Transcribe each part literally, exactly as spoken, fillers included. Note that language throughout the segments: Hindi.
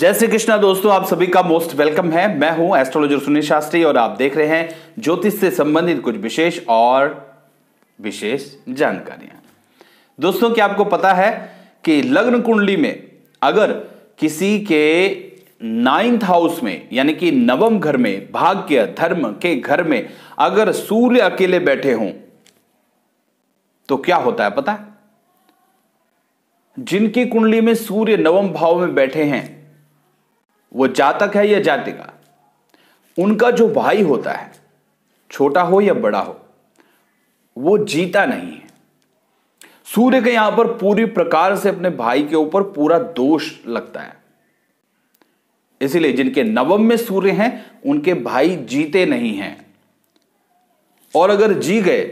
जय श्री कृष्णा दोस्तों, आप सभी का मोस्ट वेलकम है। मैं हूं एस्ट्रोलॉजर सुनील शास्त्री और आप देख रहे हैं ज्योतिष से संबंधित कुछ विशेष और विशेष जानकारियां। दोस्तों, क्या आपको पता है कि लग्न कुंडली में अगर किसी के नाइन्थ हाउस में यानी कि नवम घर में, भाग्य धर्म के घर में अगर सूर्य अकेले बैठे हों तो क्या होता है पता है? जिनकी कुंडली में सूर्य नवम भाव में बैठे हैं वो जातक है या जातिका, उनका जो भाई होता है, छोटा हो या बड़ा हो, वो जीता नहीं है। सूर्य के यहां पर पूरी प्रकार से अपने भाई के ऊपर पूरा दोष लगता है। इसलिए जिनके नवम में सूर्य हैं उनके भाई जीते नहीं हैं, और अगर जी गए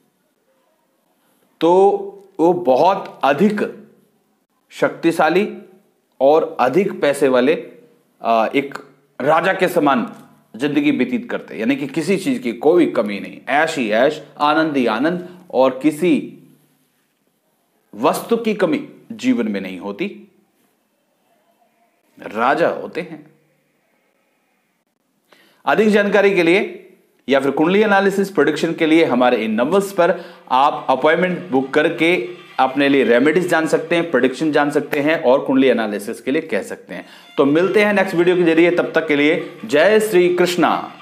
तो वो बहुत अधिक शक्तिशाली और अधिक पैसे वाले एक राजा के समान जिंदगी व्यतीत करते हैं। यानी कि किसी चीज की कोई कमी नहीं, ऐश ही ऐश, आनंद ही आनंद, और किसी वस्तु की कमी जीवन में नहीं होती। राजा होते हैं। अधिक जानकारी के लिए या फिर कुंडली एनालिसिस प्रेडिक्शन के लिए हमारे इन नंबर्स पर आप अपॉइंटमेंट बुक करके अपने लिए रेमेडीज जान सकते हैं, प्रेडिक्शन जान सकते हैं और कुंडली एनालिसिस के लिए कह सकते हैं। तो मिलते हैं नेक्स्ट वीडियो के जरिए। तब तक के लिए जय श्री कृष्णा।